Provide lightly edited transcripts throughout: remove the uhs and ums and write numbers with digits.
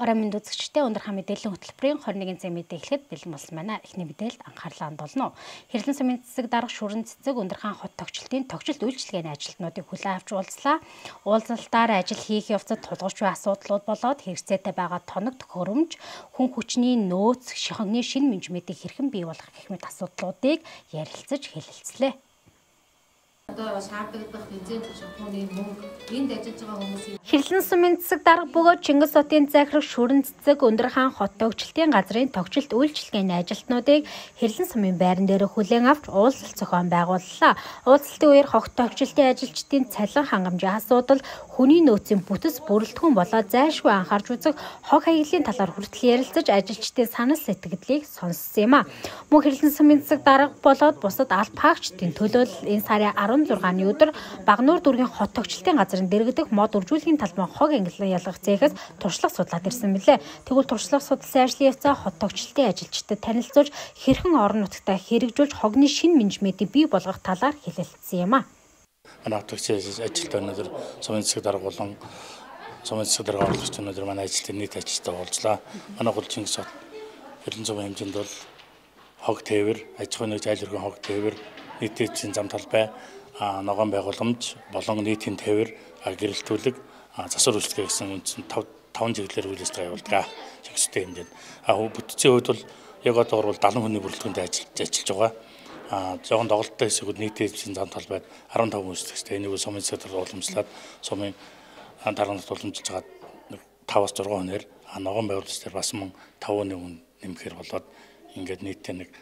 Орой минь үзэгчдээ Өндөрхаан мэдээллийн хөтөлбөрийн 21 цаг мэдээ эхлэхэд бэлэн болсон байна. Эхний мэдээлэлд анхаарлаа хандуулна. Хэрлэн сумын цэцэг дарга шүрэн цэцэг Өндөрхаан хот тогтчлтын тогтчлт үйлчилгээний ажилтнуудыг хүлээн авч уулзлаа. Уулзалтаар ажил хийх явцад тулгарч буй асуудлууд болоод хэрэгцээтэй байгаа тоног төхөөрөмж, хүн хүчний нөөц, шихогны шинэ менежментийг хэрхэн бий болгох гэх мэт асуудлуудыг ярилцаж хэлэлцлээ. Хэрлэн сумын цэцэг дарга бөгөөд Чингис хотын захираг шүрэн цэцэг Өндөрхаан хот тогтчлтын газрын тогтчлт үйлчилгээний ажилтнуудыг Хэрлэн сумын байран дээр хүлээн авч уулзалт зохион байгууллаа. Уулзалтын үеэр хот тогтчлтын ажилчдын цалин хангамжийн асуудал, хүний нөөцийн бүтэц бүрэлдэхүүн болоод зайлшгүй анхаарч үзэх хог хаягдлын талаар хүртэл ярилцаж ажилчдын санал сэтгэлдлийг сонссон юм а. Мөн Хэрлэн сумын цэцэг дарга болоод бусад аль паагчдын төлөөлөл энэ сарын 16-ны өдөр Багнуур дүүргийн хот тогтчлтын газрын дэргэдэх мод үржүүлгийн талбай хог ангиллан ялгах цехээс туршлага судлаад ирсэн мэлээ. Тэгвэл туршлага судлалын ажлын явцаа хот тогтчлтын ажилчдад танилцуулж хэрхэн орон нутгтаа хэрэгжүүлж хогны шинэ менежментийг бий болгох талаар хэлэлцсэн юм а. Манай хот тогтчлтын ажилтнууд өнөөдөр сумын цэцэг дарга болон сумын цэцэг дарга орлогч өнөөдөр манай ажилтны нийт ажилчтай уулзлаа. Манай гол Чингис хот Хэрлэн сумын хэмжээнд бол хог тээвэр, аж ахуйн нэгж айл өргөн хог тээвэр, нийтийн зам талбай, ногоон байгууламж болон нийтийн тээвэр, гэрэлтүүлэг, засвар үйлчлэгээ гэсэн үндсэн 5 чиглэлээр үйл ажиллагаа явуулдаг. Чигстэй хэмжээнд. Бүтцийн хувьд бол яг одоо бол 70 хүний бүрэлдэхүүнтэй ажиллаж байгаа. Жохон доголдолтой хэсгүүд нийтийн зам талбайд 15 хүн үйлчлэгчтэй. Энийг сумын цэцэг уламжлаад сумын даргант уламжилж байгаа 5-6 хүнээр ногоон байгууламж дээр бас мөн 5 хүн нэмэхээр болоод ингээд нийтдээ нэг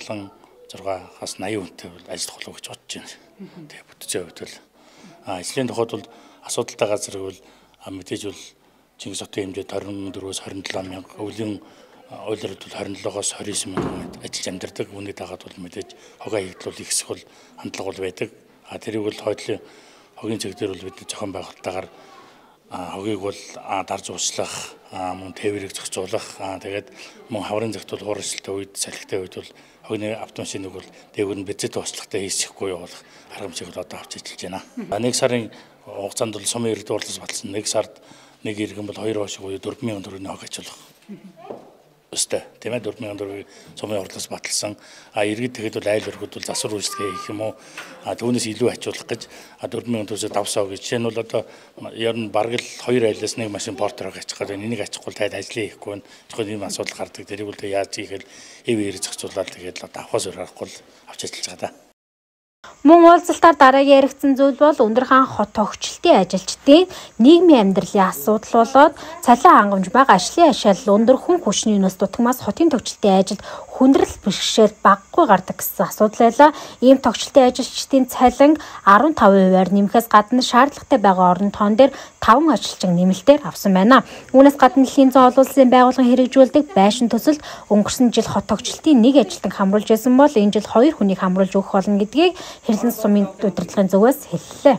76-аас 80 хүнтэй ажиллах болов гэж бодож байна. Тэгээ бүтцийн хувьд бол ажлын тухайд бол асуудалтай газар гэвэл мэдээж бол Чингис хотын хэмжээнд 24-өөс 27 мянга, өвлийн ойлрол бол 27-оос 29 мянган ажиллаж амьдардаг. Үүний дагаад бол мэдээж хогоо хягдлуулах хэсэг бол хандлага бол байдаг. Тэрийг бол хойдлын хогийн цэг дээр бол бид зохион байгуулалтаагаар хогийг бол дарж уучлах, мөн тээврийг зохицуулах, тэгээд мөн хаврын цагт бол хуурайлттай үед, салхитай үед бол хогны автомашиныг бол дээгүүр нь бэзэд уучлахтай хийсэхгүй явуулах аргамжийг одоо авч ажиллаж байна. 1 сарын хугацаанд бол сумын иргэд урлас баталсан. 1 сард нэг иргэн бол 2 хошиг уу 4,000 төгрөгийн хог ажиллах. Өстэй. Тийм ээ 4,000 төгрөгийн сумын урлас баталсан. Иргэд тэгэхэд бол айл өргөд бол засвар үйлчлэгээ хийх юм уу? Түүнээс илүү ачуулах гэж 4,000 төгрөгийн давсаа гэж. Жишээ нь бол одоо ер нь бараг л 2 айлаас нэг машин портерог ачих гэдэг. Энийг ачихгүй таад ажлын хийхгүй нь. Зөвхөн ийм асуудал гардаг. Тэрийг бол яаж хийхээр эв ирээ зохицуулаад тэгээд одоо авахаас өөр аргагүй авч ажиллаж байгаа даа. Мөн уулзалтаар дараагийн яригдсан зүйл бол Өндөрхаан хот тогтчлтын ажилчдын нийгмийн амьдралын асуудал болоод цалин хангамж бага ажлын ашиглал өндөр хүн хүчний нөөц дутагмаас хотын тогтчлтын ажилд хүндрэл бэрхшээл багагүй гардаг гэсэн асуудал байлаа. Ийм тогтчлтын ажилчдын цалин 15%-аар нэмэхээс гадна шаардлагатай байгаа орон тоон дээр 5 ажилчин нэмэлтээр авсан байна. Үүнээс гадна дэлхийн зоон олон улсын байгууллагын хэрэгжүүлдэг байшин төсөлд өнгөрсөн жил хот тогтчлтын нэг ажилтан хамруулж байсан бол энэ жил 2 хүнийг хамруулж өгөх болно гэдгийг Хэрлэн сумын удирдлагын зүгээс хэллээ.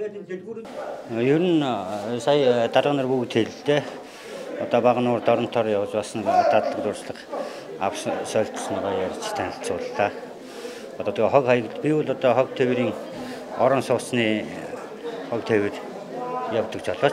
Ер нь сая дарга нар бүгд хэллээ. Одоо Багнуур доронтоор явж басан дадлаг дурслага авсан солилцсноогоо ярьж танилцууллаа. Одоо тэгээ хог хаягд би бол одоо хог тээврийн орон сууцны хог тээвэр явдаг жолооч.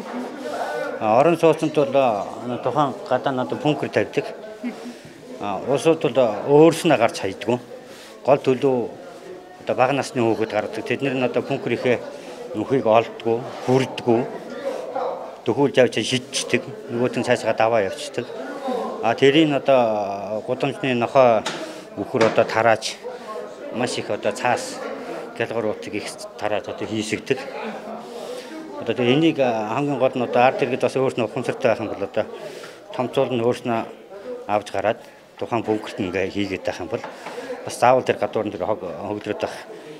Орон сууцнд бол тухайн гадаа одоо бункер тавьдаг. Улсууд бол өөрснөө гарч хайдгүй. Гол төлөв одоо бага насны хүүхэд гардаг. Тэднэр нь одоо бункерийнхээ нүхийг олдгүй, хүрдэггүй. Төхүүлж явж шидчихдэг. Нөгөөтэн цаашгаа даваа явчихдаг. Тэрийг одоо гудамжны нохой үхэр одоо тарааж маш их одоо цаас гэлгууруудыг их тарааж одоо хийсгдэг. Одоо энийг хамгийн гол нь одоо ард иргэд бас өөрснөө ухамсартай байх юм бол одоо томцоол нь өөрснөө авч гараад тухайн бункерт ингээ хийгээд байх юм бол бас заавал тэр гадуурн тэр хогдроод байх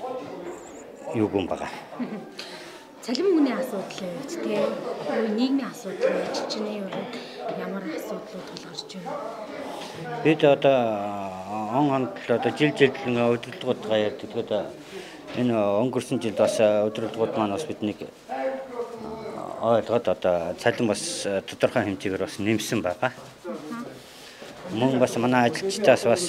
юу юм байгаа. Цалин мөнгөний асуудал тий нийгмийн асуудал ажилчны ямар асуудлууд тулгарч байна. Бид одоо он одоо жил ингээ удирдлагуудгаа ярьдаг. Тэгээд энэ өнгөрсөн жилд бас удирдлагууд маань бас биднийг ойлгоод одоо цалин бас тодорхой хэмжээгээр бас нэмсэн байгаа. Мөн бас манай ажилчдаас бас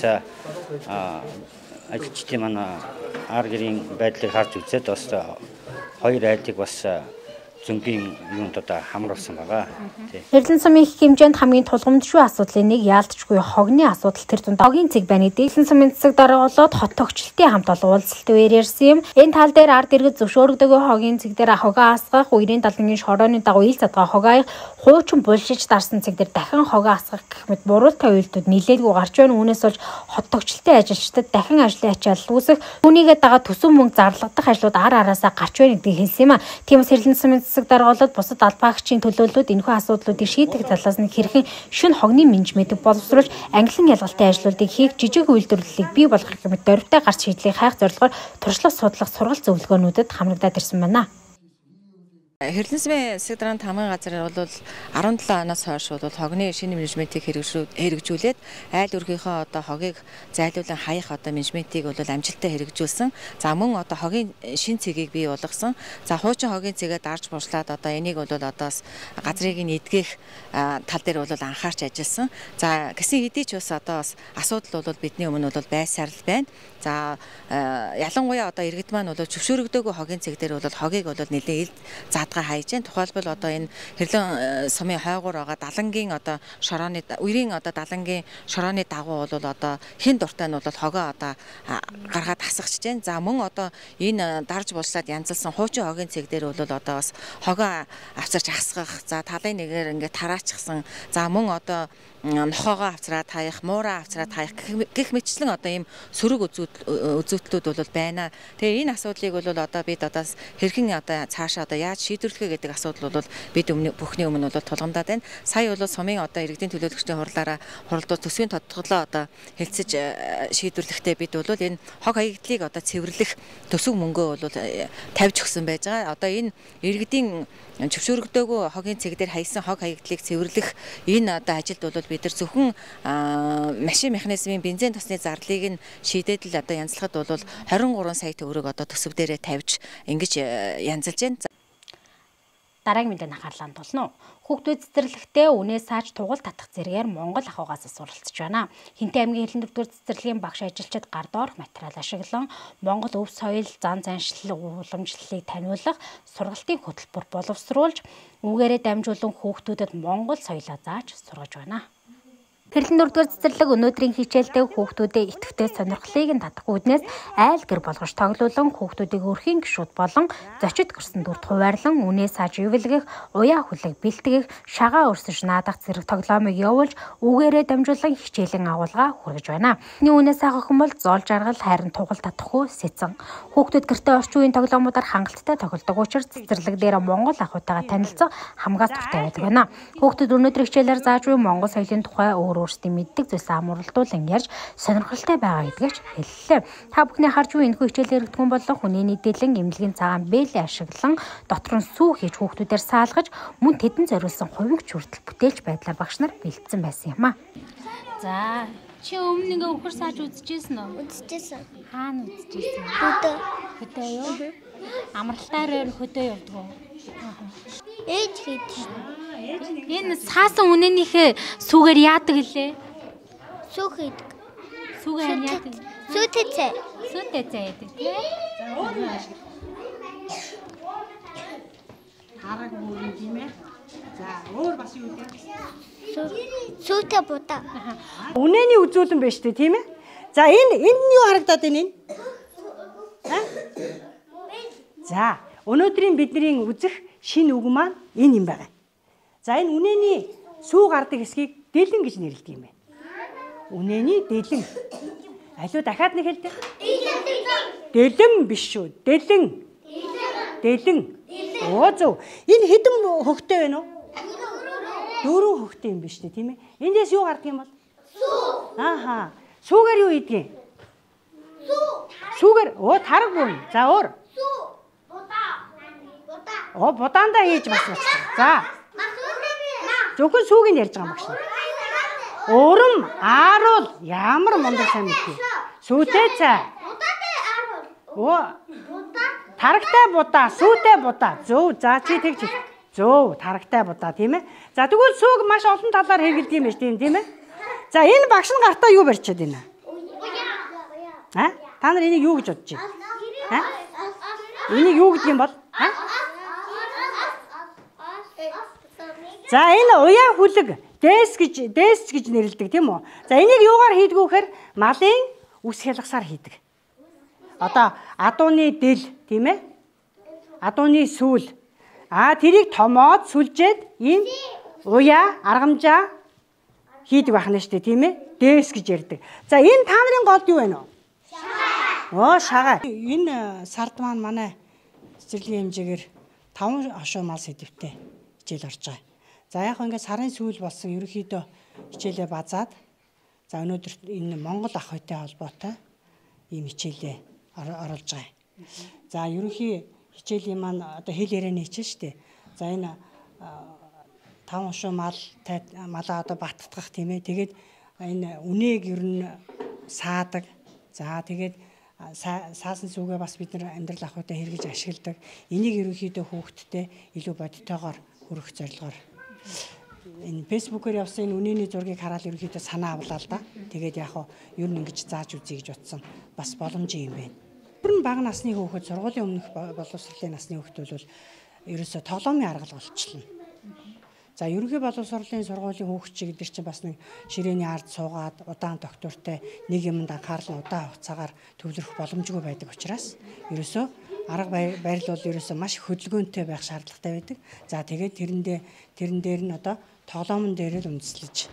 ажилчдын манай ар гэрийн байдлыг харж үзээд бас 2 айлыг бас зөнгийн юунд одоо хамруулсан байгаа. Хэрлэн сумын их хэмжээнд хамгийн тулгамдшгүй асуудлын нэг яалтчгүй хогны асуудал тэр дунд хогийн цэг байна. Хэрлэн сумын засаг дарга болоод хот тогтчлтын хамт олон уулзалт үеэр ярьсан юм. Энэ тал дээр ард иргэд зөвшөөрөгдөг хогийн цэг дээр хогоо асгах, үерийн далангийн шорооны дагуу ил задгаа хогоо хуучин булшиж дарсан цэг дээр дахин хогоо асгах гэх мэт бурууттай үйлдэлүүд нилээдгүй гарч байна. Үүнээс болж хот тогтчлтын ажилчдад дахин ажлын ачаал үүсэх, түүнийгээ дагаад төсөв мөнгө зарлагдах ажлууд ар араасаа гарч байна гэдгийг хэлсэн юм а. Тиймээс Хэрлэн сумын засаг дарга болоод бусад албаагчийн төлөөллүүд энэхүү асуудлуудыг шийдэх талаас нь хэрхэн шөнө хогны менежментийг боловсруулж ангилан ялгалтын ажлуудыг хийх жижиг үйлдвэрлэлийг бий болгох гэмэт дөрвтэй гарч шийдлийг хайх зорилгоор туршлага судлах сургалт зөвлөгөөнүүдэд хамрагдаад ирсэн байна. Хэрлэн сумын засаг дарганы тамгын газар бол 17 оноос хойш бол хогны шинэ менежментийг хэрэгжүүлээд айл өргийнхөө одоо хогийг зайлуулан хаях одоо менежментийг бол амжилттай хэрэгжүүлсэн. За мөн одоо хогийн шинэ цэгийг бий болгосон. За хуучин хогийн цэгээ дарж буршлаад одоо энийг бол одоос газрыг нь эдгэх тал дээр бол анхаарч ажилласан. За гэсэн хэдий ч бас одоо асуудал бол бидний өмнө бол байсаар л байна. За ялангуяа одоо иргэд маань бол зөвшөөрөгдөөгүй хогийн цэг дээр бол хогийг бол нэлээд ил задгаа хайж байна. Тухайлбал одоо энэ Хэрлэн сумын хойгуур байгаа далангийн одоо шорооны үерийн одоо далангийн шорооны дагуу бол одоо хин дуртай нь бол хогоо одоо гаргаад асгахж байна. За мөн одоо энэ дарж булшлаад янзалсан хуучин хогийн цэг дээр бол одоо бас хогоо авчирч асгах, за талын нэгээр ингээд тараачихсан. За мөн одоо нохоогоо авчраад хаях, муураа авчраад хаях гэх мэтчлэн одоо ийм сөрөг үзүүлэлтүүд бол байна. Тэгээ энэ асуудлыг бол одоо бид одоо хэрхэн одоо цаашаа одоо яаж шийдвэрлэхэ гэдэг асуудал бол бид бүхний өмнө бол тулгамдаад байна. Сая бол сумын одоо иргэдийн төлөөлөгчдийн хуралдууд төсвийн тодтголоо одоо хэлцэж шийдвэрлэхдээ бид бол энэ хог хаягдлыг одоо цэвэрлэх төсөв мөнгөө бол тавьж өгсөн байж байгаа. Одоо энэ иргэдийн зөвшөөрөгдөөгүй хогийн цэг дээр хайсан хог хаягдлыг цэвэрлэх энэ одоо ажилд бол бид нар зөвхөн машин механизмын бензин тосны зарлыг нь шийдээд л одоо янзлахад бол 23 сая төгрөг одоо төсөв дээрээ тавьж ингэж янзалж байна. Дараагийн мэдээ анхаарлаа тулна уу? Хүүхдүүд цэцэрлэгтээ үнээс сааж тугал татах зэрэгээр Монгол ахуйгаас суралцж байна. Хинтээ аймгийн Хэрлэн 4-р цэцэрлэгийн багш ажилчид гар доорх материал ашиглан Монгол өв соёл, зан заншлал уламжлалыг таниулах сургалтын хөтөлбөр боловсруулж, үүгээрээ дамжуулан хүүхдүүдэд Монгол соёлоо зааж сургаж байна. Хэрлэн 4-р цэцэрлэг өнөөдрийн хичээлдээ хүүхдүүдэд идэвхтэй сонирхлыг нь татах үүднээс айл гэр болгож тоглуулан хүүхдүүдийг өрхийн гишүүд болон зочид гэрсэн дүрд хуваарлан үнээс сааж ивэлгэх, уяа хүлэг бэлтгэх, шагаа өрсөж наадах зэрэг тоглоомыг явуулж үүгээрээ дамжуулан хичээлийн агуулга хүргэж байна. Үүнээс авах хүн бол зоол жаргал хайрын тугал татахгүй сэцэн. Хүүхдүүд гэртээ орчин үеийн тоглоомуудаар хангалттай тоглодог учраас цэцэрлэг дээр Монгол ахуйтайгаа танилцах хамгаас дуртай байдаг байна. Хүүхдүүд өнөөдрийн хичээлээр зааж буй Монгол соёлын тухай өөрсдийн мэддэг зүйлсээ амруулдуулан ярьж сонирхолтой байгаа гэдгийг хэллээ. Та бүхний харж буй энэхүү хичээл хэрэгтгүн болон хүний мэдээллийн эмнэлгийн цагаан бэлээ ашиглан дотор нь сүү хийж хүүхдүүдээр саалгаж мөн тэдэн зориулсан хувигч хүртэл бүтээлч байдлаар багш нар бэлдсэн байсан юм а. За чи өмнө ингээ өхөр сааж үзчихсэн үү? Үзчихсэн. Хаана үзчихсэн? Хөдөө. Хөдөө юу? Амралтаараа хөдөө явдаг уу? Ээж хийдэг. Энэ саасан үнэнийхээ сүүгээр яадаг лээ? Сүү хийдэг. Сүүгээр яадаг? Сүүтэцээ. Сүүтэцээ яадаг тий? Хараг мөрөн тийм ээ. За өөр бас юу вэ? Сүүтэй будаа. Үнэний үзүүлэн байна шүү дээ тийм ээ. За энэ юу харагдаад байна энэ? За өнөөдрийн бидний үзэх шинэ үг маань энэ юм байна. За энэ үнэний сүү гардаг хэсгийг дэлэн гэж нэрлэдэг юм байна. Үнэний дэлэн. Алуу дахиад нэг хэлдэг. Дэлэн биш шүү. Дэлэн. Дэлэн. Оо зөв. Энэ хэдэн хөхтэй байна уу? 4 хөхтэй юм биш үү тийм ээ. Эндээс юу гардаг юм бол? Сүү. Ааха. Сүүгээр юу ийдэг юм? Сүү. Сүүгээр тараг буун. За өөр. Сүү. Будаа. Оо будаандаа хийж бас байна. За. Зөвхөн сүүг нь ярьж байгаа юм багш. Урам, ааруул ямар мундаг сайн мэдээ. Сүүтэй цай. Будаатай ааруул. Оо. Будаа. Тарагтай будаа, сүүтэй будаа. Зөв. За чи тэгж. Зөв, тарагтай будаа тийм ээ. За тэгвэл сүүг маш олон талаар хэрэгэлдэг юм байна тийм ээ. За энэ багш нь гартаа юу барьчаад байна? Та нар энийг юу гэж бодож байна? Энийг юу гэдэг юм бол? За энэ уян хүлэг дээс гэж нэрлэдэг тийм үү? За энийг юугаар хийдэг вэ гэхээр малын үс хялгасаар хийдэг. Одоо адууны дэл тийм ээ? Адууны сүүл. Тэрийг томоод сүлжээд энэ уяа аргамжаа хийдэг байна шүү дээ тийм ээ? Дээс гэж ярьдаг. За энэ та нарын голд юу вэ нөө? Шагаа. Шагаа. Энэ сард маань манай цэцэрлэгийн хэмжээгээр 5 хошуу мал сэдвтэй хичээл орж байгаа. За яг ингээд сарын сүүл болсон ерөнхийдөө хичээлээ базаад за өнөөдөр энэ Монгол ах хойтой холбоотой ийм хичээлээ оруулж байгаа. За ерөнхий хичээлийн маань одоо хэл ярианы хичээл шүү дээ. За энэ 5 хошуу малаа одоо баттгах тийм ээ. Тэгээд энэ үнээг ер нь саадаг. За тэгээд саасан сүгээ бас бид нар амьдрал ахуйтай хэрэгж ашигладаг. Энийг ерөнхийдөө хүүхдтэй илүү бодитойгоор хүргэх зорилгоор энэ фэйсбүүкээр явсан энэ үнэний зургийг хараад ерөнхийдөө санаа авлаа л да. Тэгээд яг хоо ер нь ингэж зааж үзье гэж утсан бас боломжийн юм байна. Бүр нь бага насны хүүхэд сургуулийн өмнөх боловсролын насны хүүхэд бол ерөөсөө тоглоомын арга болчихлоо. За ерөнхий боловсролын сургуулийн хүүхэд гэдэг чинь бас нэг ширээний ард суугаад удаан доктортой нэг юмд анхаарал удаан хугацаагаар төвлөрөх боломжгүй байдаг учраас ерөөсөө арга барил бол ерөөсөө маш хөдөлгөөнтэй байх шаардлагатай байдаг. За тэгээд тэрэн дээр нь одоо тоглоомн дээр л үндэслэж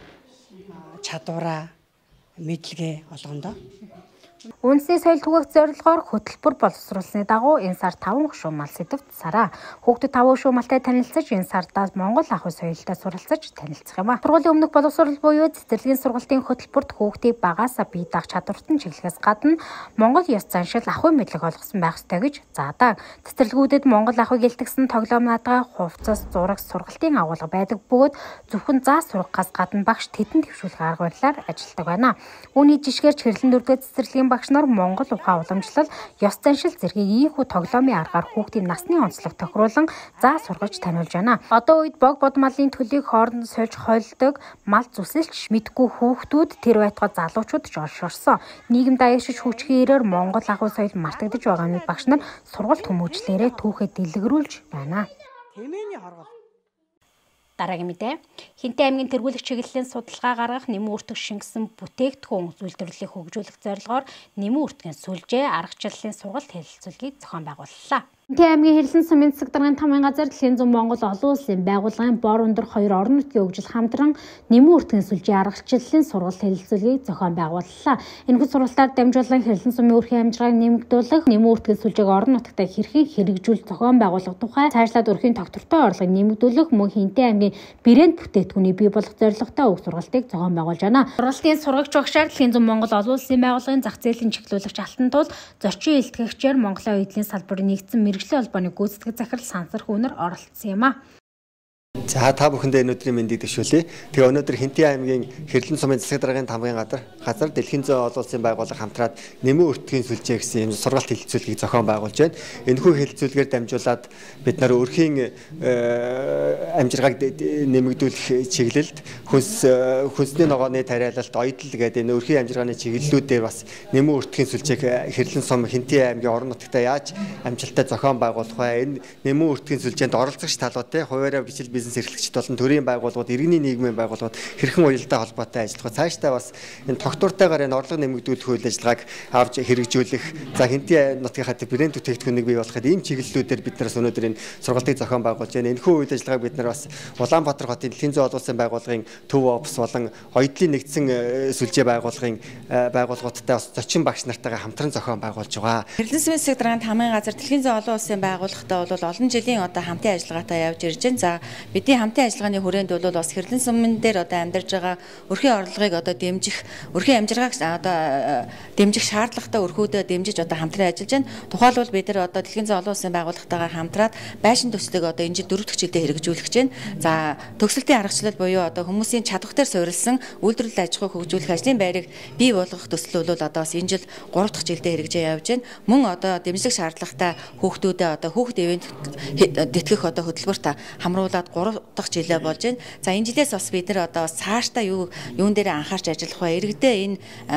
чадвараа мэдлэгээ олгондоо. Үндэсний соёл түгээх зорилгоор хөтөлбөр боловсруулсны дагуу энэ сар 5 хошуу мал сэдвт сараа. Хүүхдүүд 5 хошуу малтай танилцаж энэ сардаас Монгол ах уй соёлтой суралцаж танилцах юм а. Сургуулийн өмнөх боловсрол буюу цэцэрлэгийн сургалтын хөтөлбөрт хүүхдийг багаасаа бие даах чадварт нь чиглэхээс гадна Монгол ёс заншил ах уй мэдлэг олгосон байх ёстой гэж заадаг. Цэцэрлэгүүдэд Монгол ах уй гэлтгсэн тоглоом наадга хувцас зураг сургалтын агуулга байдаг бөгөөд зөвхөн заа сургахаас гадна багш тэдэнд төвшүүлэх арга барилаар ажилладаг байна. Үүний жишгээр хэрлэн дөрвдөө цэцэрлэгийн багш нар Монгол ухаан уламжлал, ёс заншил зэргийг ийхүү тоглоомын аргаар хүүхдийн насны онцлог тохируулан заа сургаж таниулж байна. Одоо үед бог бод малын төлийг хооронд сольж хойлдог мал зүсэлч мэдгүй хүүхдүүд тэр байтугай залуучууд ч олшорсон. Нийгэмд аяшиж хүчгийн ирээр Монгол ах уй соёл мартагдаж байгааны багш нар сургалт хүмүүжлээрээ түүхээ дэлгэрүүлж байна. Тэмээний хоргол. Дараагийн мэдээ. Хинтээ аймгийн тэргүүлэх чиглэлийн судалгаа гаргах нэмэн үртэг шингэсэн бүтээгдэхүүн үйлдвэрлэлийг хөгжүүлэх зорилгоор нэмэн үртгэн сүлжээ аргачлалын сургалт хэлэлцүүлгийг зохион байгууллаа. Хинтээ аймгийн хэрлэн сумын засаг даргын тамгын газар Дэлхийн зүүн Монгол олон улсын байгууллагын бор өндөр 2 орон нутгийн хөгжил хамтран нэмэн үртгэн сүлжээ аргачлалын сургалт хэлэлцүүлгийг зохион байгууллаа. Энэхүү сургалтаар дамжуулан хэрлэн сумын өрхийн амжиргааг нэмэгдүүлэх, нэмэн үртгэн сүлжээг орон нутагт хэрхэн хэрэгжүүлж зохион байгуулах тухай цаашлаад өрхийн тогтвортой орлогыг нэмэгдүүлэх мөн Хинтээ аймгийн брэнд бүтээгдэхүүний бий болох зорилготой уг сургалтыг зохион байгуулж байна. Сургалтын сургагч багшаар Дэлхийн зүүн Монгол олон улсын байгууллагын зах зээлийн чиглүүлэгч алтан тул зочин илтгэгчээр Монголын эдлийн салбарын нэгдсэн мэргэжлийн холбооны гүйцэтгэх захирал Сансар Хүүнэр оролцсон юм а. За та бүхэндээ өнөөдрийн мэндийг төшөөлье. Тэгээ өнөөдөр Хинтээ аймгийн хэрлэн сумын засаг даргын тамгын газар Дэлхийн зүүн олон улсын байгууллага хамтраад нэмэн үртгэн сүлжээ гэсэн юм сургалт хэлэлцүүлгийг зохион байгуулж байна. Энэхүү хэлэлцүүлгээр дамжуулаад бид нар өрхийн амжиргааг нэмэгдүүлэх чиглэлд хүнсний ногооны тариалалт, оёдл гэдэг энэ өрхийн амжиргааны чиглэлүүдээр бас нэмэн үртгэн сүлжээг хэрлэн сум Хинтээ аймгийн орон нутагтаа яаж амжилттай зохион байгуулах вэ? Энэ нэмэн үртгэн сүлжээнд оролцогч талуудтай хуваараа бичил бизнес эрхлэгчид болон төрийн байгууллагууд, иргэний нийгмийн байгууллагууд хэрхэн уялдаа холбоотой ажиллах. Цаашдаа бас энэ тогтвортойгоор энэ орлого нэмэгдүүлэх үйл ажиллагааг авч хэрэгжүүлэх. За Хинтээ нутгийнхаа брэнд бүтээгдэхүүнийг бий болгоход ийм чиглэлүүдээр бид нараас өнөөдөр энэ сургалтыг зохион байгуулж байна. Энэхүү үйл ажиллагааг бид нар бас Улаанбаатар хотын Дэлхийн зүүн олон улсын байгууллагын төв офс болон оёдлын нэгдсэн сүлжээ байгууллагуудтай бас зочин багш нартайгаа хамтран зохион байгуулж байгаа. Хэрлэн сумын засаг даргын тамгын газар Дэлхийн зүүн олон улсын байгууллагатай бол олон жилийн одоо хамтын ажиллагаатай явж ирж байна. За бидний хамтын ажиллагааны хүрээнд бол бас хэрлэн сумын дээр одоо амьдарж байгаа өрхийн орлогыг одоо дэмжих, өрхийн амжиргааг одоо дэмжих шаардлагатай өрхүүдэд дэмжиж одоо хамтран ажиллаж байна. Тухайлбал бид нар одоо Дэлхийн зүүн олон улсын байгууллагатайгаар хамтраад байшин төслийг одоо энэ жил 4 дахь жилдээ хэрэгжүүлэх гэж байна. За төгсөлтийн аргачлал буюу одоо хүмүүсийн чадвараар суурилсан үйлдвэрлэл аж ахуйг хөгжүүлэх ажлын байрыг бий болгох төсөл бол одоо бас энэ жил 3 дахь жилдээ хэрэгжиж явж байна. Мөн одоо дэмжлэг шаардлагатай хүүхдүүдэд одоо хүүхд ивент тэтгэх одоо хөтөлбөрт хамруулад дахь жилээ болж байна. За энэ жилээс бас бид нар одоо бас цаашдаа юун дээр анхаарч ажиллах вэ? Иргэдээ энэ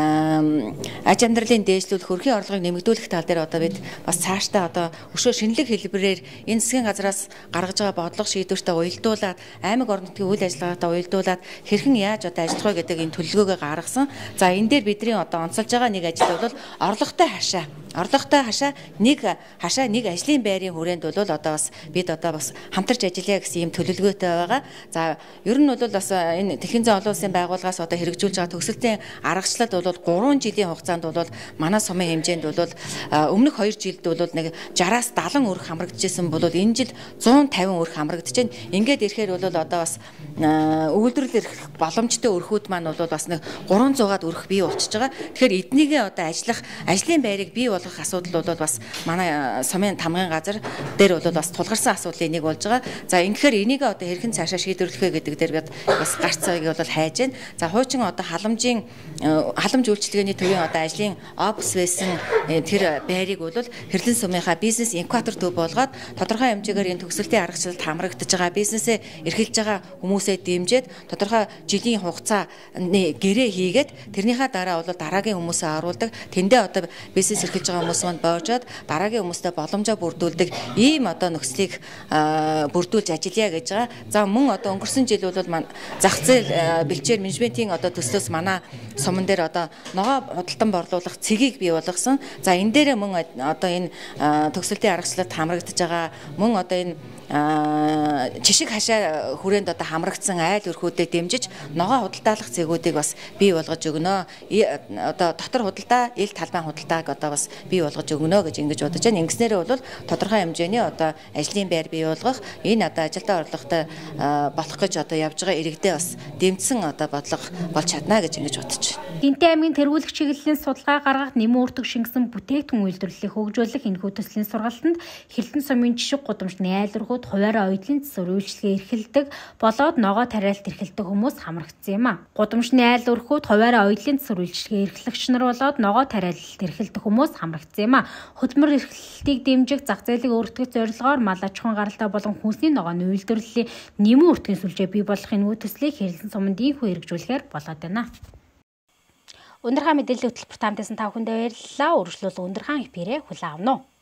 аж амьдралын дээшлүүлэх, хөрхийн орлогыг нэмэгдүүлэх тал дээр одоо бид бас цаашдаа одоо өшөө шинэлэг хэлбэрээр энэ засгийн газраас гаргаж байгаа бодлого шийдвэртээ уялдуулаад аймаг орон нутгийн үйл ажиллагаатай уялдуулаад хэрхэн яаж одоо ажиллах вэ гэдэг энэ төлөвлөгөөгөө гаргасан. За энэ дээр бидний одоо онцолж байгаа нэг ажил бол орлоготой хашаа нэг ажлын байрын хүрээнд бол одоо бас бид одоо бас хамтарч ажиллая гэсэн юм төлөвлөгөөтэй байгаа. За ер нь бол бас энэ Дэлхийн зам олон улсын байгууллагаас одоо хэрэгжүүлж байгаа төгсөлтийн аргачлалд бол 3 жилийн хугацаанд бол манай сумын хэмжээнд бол өмнөх 2 жилд бол нэг 60-аас 70 өрх хамрагдчихсан бол энэ жил 150 өрх хамрагдаж байна. Ингээд ирэхээр бол одоо бас үйлдвэрлэл эрх боломжтой өрхүүд маань бол бас нэг 300-аад өрх бий болчихж байгаа. Тэгэхээр эднийгээ одоо ажлын байрыг бий болгох асуудал бол бас манай сумын тамгын газар дээр бол бас тулгарсан асуудлын нэг болж байгаа. За ингэхээр энийг одоо хэрхэн цаашаа шийдвэрлэх вэ гэдэг дээр бас гарц цагийг бол хайж байна. За хуучин одоо халамж үйлчилгээний төвийн одоо ажлын опс байсан тэр байрыг бол Хэрлэн сумынхаа бизнес инкубатор төв болгоод тодорхой хэмжээгээр энэ төгсөлтийн аргачлалд хамрагдаж байгаа бизнесээ эрхэлж байгаа хүмүүсээ дэмжиж тодорхой жилийн хугацааны гэрээ хийгээд тэрнийхээ дараа бол дараагийн хүмүүсээ оруулдаг. Тэндээ одоо бизнес эрхэлж байгаа хүмүүс манд боожоод дараагийн хүмүүстэй боломжоо бүрдүүлдэг ийм одоо нөхцөлийг бүрдүүлж ажиллая гэж байгаа. За мөн одоо өнгөрсөн жил бол зах зээл бэлчээр менежментийн одоо төслөөс манай суман дээр одоо ногоо худалдан борлуулах цэгийг бий болгосон. За энэ дээр мөн одоо энэ төгсөлтийн аргачлалд хамрагдаж байгаа мөн одоо энэ жишг хашаа хүрээнд одоо хамрагдсан айл өрхүүдэд дэмжиж ногоо худалдаалах цэгүүдийг бас бий болгож өгнө. Одоо дотор худалдаа, ил талбайн худалдааг одоо бас бий болгож өгнө гэж ингэж бодож байна. Ингэснээр бол тодорхой хэмжээний одоо ажлын байр бий болгох, энэ одоо ажилдаа орлоготой болох гэж одоо явж байгаа иргэдээ бас дэмжсэн одоо бодлого болж чадна гэж ингэж бодож байна. Гинтэй аймгийн тэргүүлэх чиглэлийн судалгаа гаргах, нэмэн үртэг шингэсэн бүтээгдэхүүн үйлдвэрлэлийг хөгжүүлэх энэхүү төслийн сургалтанд Хэрлэн сумын жишг гудамжны айл өргүүд хуваарь оюутлын засвар үйлчлэгээ эрхэлдэг болоод ногоо тариалт эрхэлдэг хүмүүс хамрагдсан юм а. Гудамжны айл өргүүд хуваарь оюутлын засвар үйлчлэгээ эрхлэгч нар болоод ногоо тариалт эрхэлдэг хүмүүс хамрагдсан юм а. Хөтөлбөр эрхлэлтийг дэмжих, зах зээлийг өөрчлөх зорилгоор мал аж ахуйн гаралтай болон хүнсний ногооны үйлдвэрлэлийн нэмэн үртгэн сүлжээ бий болгох энэхүү төслийг Хэрлэн суманд ийхүү хэрэгжүүлэхээр болоод байна. Өндөрхаан мэдээллийн хөтөлбөрт хамтдасан та бүхэндээ баярлалаа. Үргэлжлүүл Өндөрхаан эфирээ хүлээн авна уу.